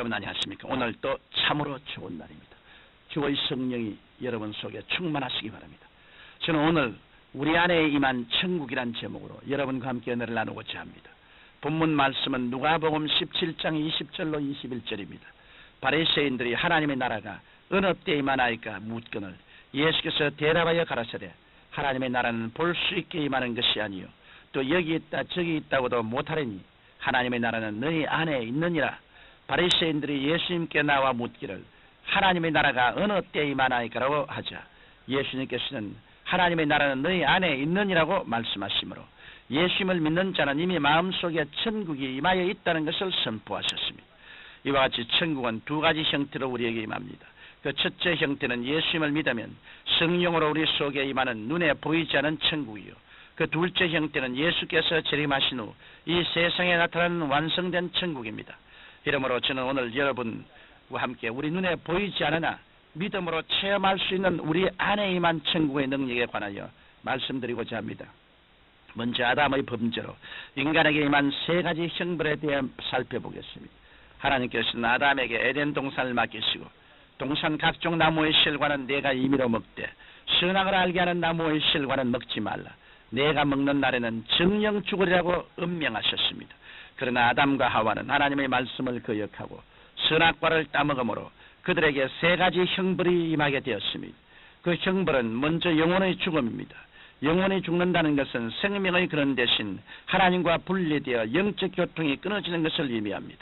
여러분 안녕하십니까? 오늘 또 참으로 좋은 날입니다. 주의 성령이 여러분 속에 충만하시기 바랍니다. 저는 오늘 우리 안에 임한 천국이란 제목으로 여러분과 함께 은혜를 나누고자 합니다. 본문 말씀은 누가복음 17장 20절로 21절입니다. 바리새인들이 하나님의 나라가 어느 때에 임하나이까 묻거늘 예수께서 대답하여 가라사대 하나님의 나라는 볼 수 있게 임하는 것이 아니요 또 여기 있다 저기 있다고도 못하리니 하나님의 나라는 너희 안에 있느니라. 바리새인들이 예수님께 나와 묻기를 하나님의 나라가 어느 때에 임하나이까라고 하자 예수님께서는 하나님의 나라는 너희 안에 있느니라고 말씀하시므로 예수님을 믿는 자는 이미 마음속에 천국이 임하여 있다는 것을 선포하셨습니다. 이와 같이 천국은 두 가지 형태로 우리에게 임합니다. 그 첫째 형태는 예수님을 믿으면 성령으로 우리 속에 임하는 눈에 보이지 않은 천국이요, 그 둘째 형태는 예수께서 재림하신 후 이 세상에 나타나는 완성된 천국입니다. 이러므로 저는 오늘 여러분과 함께 우리 눈에 보이지 않으나 믿음으로 체험할 수 있는 우리 안에 임한 천국의 능력에 관하여 말씀드리고자 합니다. 먼저 아담의 범죄로 인간에게 임한 세 가지 형벌에 대해 살펴보겠습니다. 하나님께서는 아담에게 에덴 동산을 맡기시고 동산 각종 나무의 실과는 내가 임의로 먹되 선악을 알게 하는 나무의 실과는 먹지 말라. 내가 먹는 날에는 정령 죽으리라고 음명하셨습니다. 그러나 아담과 하와는 하나님의 말씀을 거역하고 선악과를 따먹음으로 그들에게 세 가지 형벌이 임하게 되었습니다. 그 형벌은 먼저 영혼의 죽음입니다. 영혼이 죽는다는 것은 생명의 근원 대신 하나님과 분리되어 영적 교통이 끊어지는 것을 의미합니다.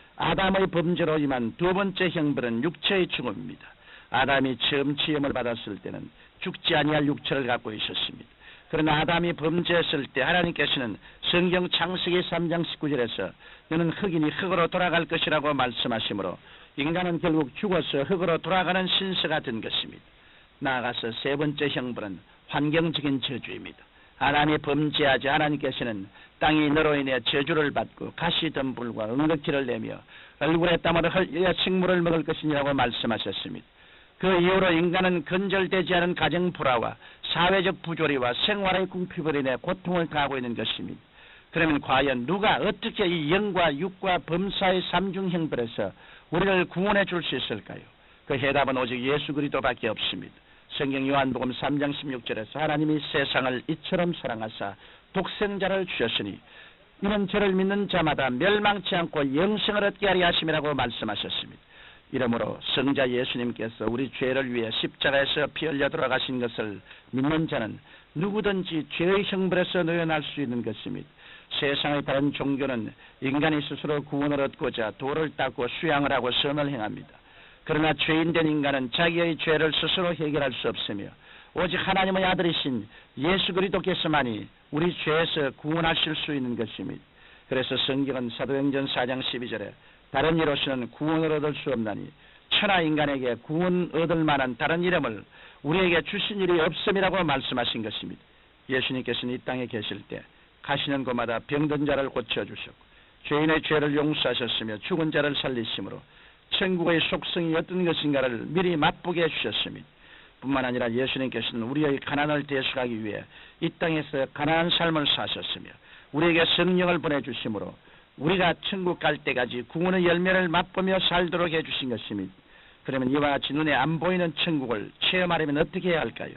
아담의 범죄로 임한 두 번째 형벌은 육체의 죽음입니다. 아담이 처음 지음을 받았을 때는 죽지 아니할 육체를 갖고 있었습니다. 그러나 아담이 범죄했을 때 하나님께서는 성경 창세기 3장 19절에서 너는 흙이니 흙으로 돌아갈 것이라고 말씀하시므로 인간은 결국 죽어서 흙으로 돌아가는 신세가 된 것입니다. 나아가서 세 번째 형벌은 환경적인 저주입니다. 아담이 범죄하자 하나님께서는 땅이 너로 인해 저주를 받고 가시덤불과 응급기를 내며 얼굴에 땀으로 흘려 식물을 먹을 것이라고 말씀하셨습니다. 그 이후로 인간은 건절되지 않은 가정 불화와 사회적 부조리와 생활의 궁핍으로 인해 고통을 당하고 있는 것입니다. 그러면 과연 누가 어떻게 이 영과 육과 범사의 삼중 형벌에서 우리를 구원해 줄 수 있을까요? 그 해답은 오직 예수 그리스도밖에 없습니다. 성경 요한복음 3장 16절에서 하나님이 세상을 이처럼 사랑하사 독생자를 주셨으니 이는 저를 믿는 자마다 멸망치 않고 영생을 얻게 하려 하심이라고 말씀하셨습니다. 이러므로 성자 예수님께서 우리 죄를 위해 십자가에서 피 흘려 돌아가신 것을 믿는 자는 누구든지 죄의 형벌에서 놓여날 수 있는 것입니다. 세상의 다른 종교는 인간이 스스로 구원을 얻고자 돌을 닦고 수양을 하고 선을 행합니다. 그러나 죄인된 인간은 자기의 죄를 스스로 해결할 수 없으며 오직 하나님의 아들이신 예수 그리스도께서만이 우리 죄에서 구원하실 수 있는 것입니다. 그래서 성경은 사도행전 4장 12절에 다른 이로서는 구원을 얻을 수 없나니 천하 인간에게 구원 얻을 만한 다른 이름을 우리에게 주신 일이 없음이라고 말씀하신 것입니다. 예수님께서는 이 땅에 계실 때 가시는 곳마다 병든 자를 고쳐주셨고 죄인의 죄를 용서하셨으며 죽은 자를 살리심으로 천국의 속성이 어떤 것인가를 미리 맛보게 해주셨습니다. 뿐만 아니라 예수님께서는 우리의 가난을 대속하기 위해 이 땅에서 가난한 삶을 사셨으며 우리에게 성령을 보내주심으로 우리가 천국 갈 때까지 구원의 열매를 맛보며 살도록 해주신 것입니다. 그러면 이와 같이 눈에 안 보이는 천국을 체험하려면 어떻게 해야 할까요?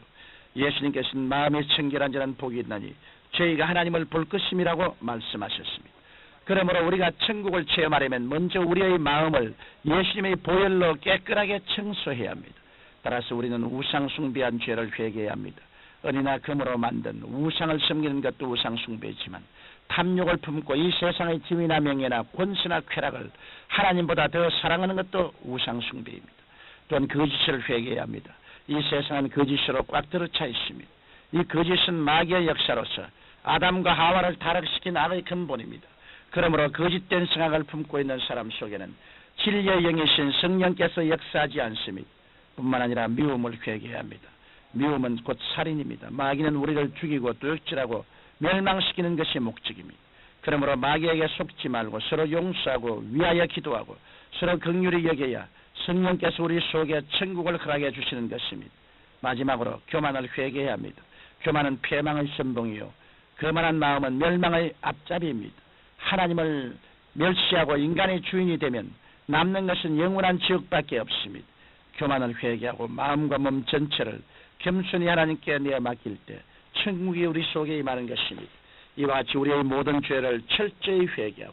예수님께서는 마음이 청결한 자는 복이 있나니 저희가 하나님을 볼 것임이라고 말씀하셨습니다. 그러므로 우리가 천국을 체험하려면 먼저 우리의 마음을 예수님의 보혈로 깨끗하게 청소해야 합니다. 따라서 우리는 우상 숭배한 죄를 회개해야 합니다. 은이나 금으로 만든 우상을 섬기는 것도 우상 숭배이지만 탐욕을 품고 이 세상의 지위나 명예나 권세나 쾌락을 하나님보다 더 사랑하는 것도 우상 숭배입니다. 또한 거짓을 회개해야 합니다. 이 세상은 거짓으로 꽉 들어차 있습니다. 이 거짓은 마귀의 역사로서 아담과 하와를 타락시킨 악의 근본입니다. 그러므로 거짓된 생각을 품고 있는 사람 속에는 진리의 영이신 성령께서 역사하지 않습니다. 뿐만 아니라 미움을 회개해야 합니다. 미움은 곧 살인입니다. 마귀는 우리를 죽이고 도둑질하고 멸망시키는 것이 목적입니다. 그러므로 마귀에게 속지 말고 서로 용서하고 위하여 기도하고 서로 긍휼히 여겨야 성령께서 우리 속에 천국을 허락해 주시는 것입니다. 마지막으로 교만을 회개해야 합니다. 교만은 패망의 선봉이요 거만한 마음은 멸망의 앞잡이입니다. 하나님을 멸시하고 인간의 주인이 되면 남는 것은 영원한 지옥밖에 없습니다. 교만을 회개하고 마음과 몸 전체를 겸손히 하나님께 내어 맡길 때 천국이 우리 속에 임하는 것입니다. 이와 같이 우리의 모든 죄를 철저히 회개하고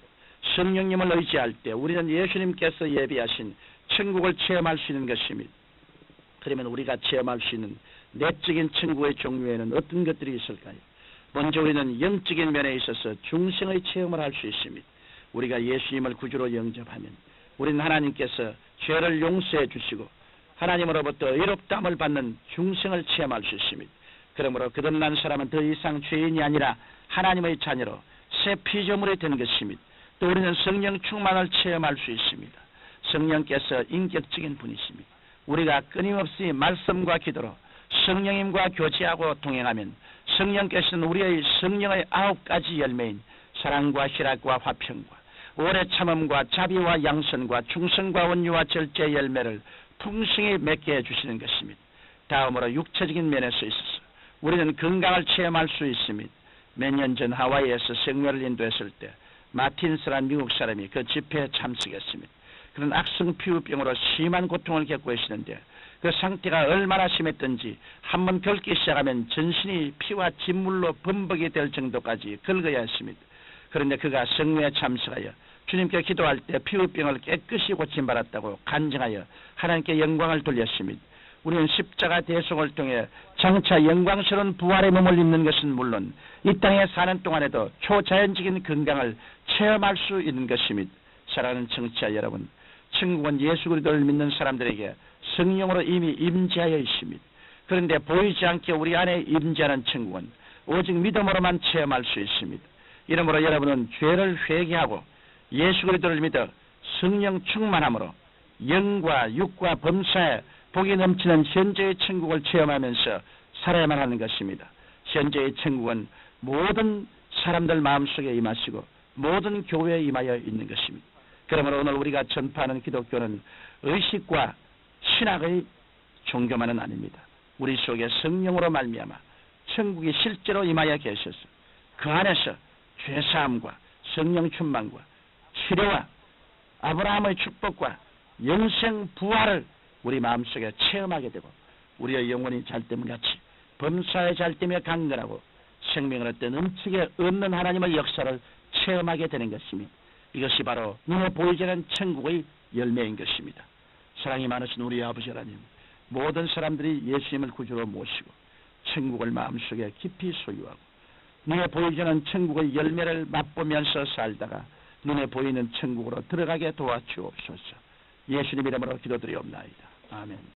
성령님을 의지할 때 우리는 예수님께서 예비하신 천국을 체험할 수 있는 것입니다. 그러면 우리가 체험할 수 있는 내적인 천국의 종류에는 어떤 것들이 있을까요? 먼저 우리는 영적인 면에 있어서 중생의 체험을 할 수 있습니다. 우리가 예수님을 구주로 영접하면 우리는 하나님께서 죄를 용서해 주시고 하나님으로부터 의롭다함을 받는 중생을 체험할 수 있습니다. 그러므로 거듭난 사람은 더 이상 죄인이 아니라 하나님의 자녀로 새 피조물이 된 것입니다. 또 우리는 성령 충만을 체험할 수 있습니다. 성령께서 인격적인 분이십니다. 우리가 끊임없이 말씀과 기도로 성령님과 교제하고 동행하면 성령께서는 우리의 성령의 9가지 열매인 사랑과 희락과 화평과 오래 참음과 자비와 양선과 충성과 온유와 절제의 열매를 풍성히 맺게 해주시는 것입니다. 다음으로 육체적인 면에서 있어서 우리는 건강을 체험할 수 있습니다. 몇 년 전 하와이에서 생멸을 인도했을 때 마틴스라는 미국 사람이 그 집회에 참석했습니다. 그런 악성 피부병으로 심한 고통을 겪고 계시는데 그 상태가 얼마나 심했던지 한번 긁기 시작하면 전신이 피와 진물로 범벅이 될 정도까지 긁어야 했습니다. 그런데 그가 성회에 참석하여 주님께 기도할 때 피부병을 깨끗이 고침받았다고 간증하여 하나님께 영광을 돌렸습니다. 우리는 십자가 대속을 통해 장차 영광스러운 부활의 몸을 입는 것은 물론 이 땅에 사는 동안에도 초자연적인 건강을 체험할 수 있는 것입니다. 사랑하는 청취자 여러분, 천국은 예수 그리스도를 믿는 사람들에게 성령으로 이미 임재하여 있습니다. 그런데 보이지 않게 우리 안에 임재하는 천국은 오직 믿음으로만 체험할 수 있습니다. 이러므로 여러분은 죄를 회개하고 예수 그리스도를 믿어 성령 충만함으로 영과 육과 범사에 복이 넘치는 현재의 천국을 체험하면서 살아야만 하는 것입니다. 현재의 천국은 모든 사람들 마음속에 임하시고 모든 교회에 임하여 있는 것입니다. 그러므로 오늘 우리가 전파하는 기독교는 의식과 신학의 종교만은 아닙니다. 우리 속에 성령으로 말미암아 천국이 실제로 임하여 계셔서 그 안에서 죄사함과 성령 충만과 치료와 아브라함의 축복과 영생 부활을 우리 마음속에 체험하게 되고 우리의 영혼이 잘됨같이 범사에 잘되며 강건하고 생명을 얻되 넘치게 얻는 하나님의 역사를 체험하게 되는 것입니다. 이것이 바로 눈에 보이지 않는 천국의 열매인 것입니다. 사랑이 많으신 우리 아버지 하나님, 모든 사람들이 예수님을 구주로 모시고 천국을 마음속에 깊이 소유하고 눈에 보이지 않는 천국의 열매를 맛보면서 살다가 눈에 보이는 천국으로 들어가게 도와주옵소서. 예수님 이름으로 기도드리옵나이다. 아멘.